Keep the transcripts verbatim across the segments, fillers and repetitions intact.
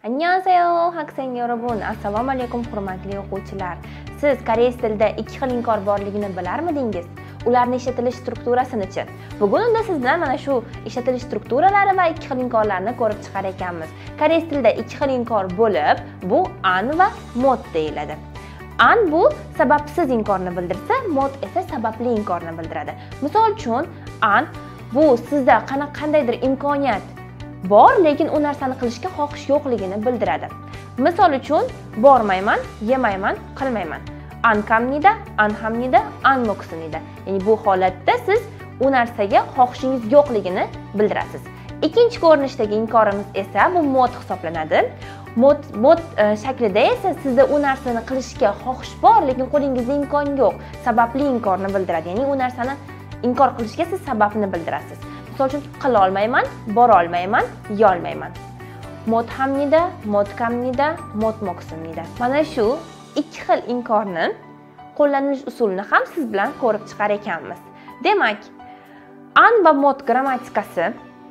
Annyeonghaseyo, 학생 여러분. Assalomu alaykum, hurmatli o'quvchilar. Siz koreys tilida ikki xil inkor borligini bilarmidingiz? Ularning ishlatilish strukturasini-chi? Bugun unda siz bilan mana shu ishlatilish strukturalari va ikki xil inkorlarni ko'rib chiqar ekanmiz. Koreys tilida ikki xil inkor bo'lib, bu an va mod deyiladi. An bu sababsiz inkorni bildirsa, mod esa sababli inkorni bildiradi. Misol uchun, an bu sizda qandaydir imkoniyat bor, lekin u narsani qilishga xohish yo'qligini bildiradi. Misol uchun, bormayman, yemayman, qilmayman. An kamnida, an hamnida, an moksnida. Ya'ni bu holatda siz u narsaga xohishingiz yo'qligini bildirasiz. Ikkinchi ko'rinishdagi inkorimiz esa bu mod hisoblanadi. Mod mod shaklida esa sizda u narsani qilishga xohish bor, lekin qo'lingizda imkon yo'q. Sababli inkorni bildiradi. Ya'ni u narsani inkor qilishga siz sababni bildirasiz. Misol uchun, qila olmayman, bora olmayman, yeyolmayman. Mod hamnida, mod kamnida, mod moksnida. Mana shu ikki xil inkorni qo'llanish usulini ham siz bilan ko'rib chiqar ekanmiz. Demak, an va mod grammatikasi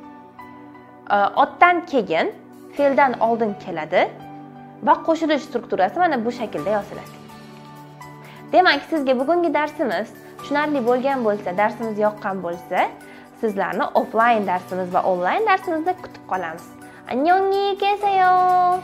otdan keyin fe'ldan oldin keladi va qo'shilish strukturasi mana bu shaklda yoziladi. Demak, sizga bugungi darsimiz tushunarli bo'lgan bo'lsa, darsimiz yoqqan bo'lsa, sizlarni offline darsimiz va onlayn darsimizda kutib qolamiz. Annyeonghaseyo.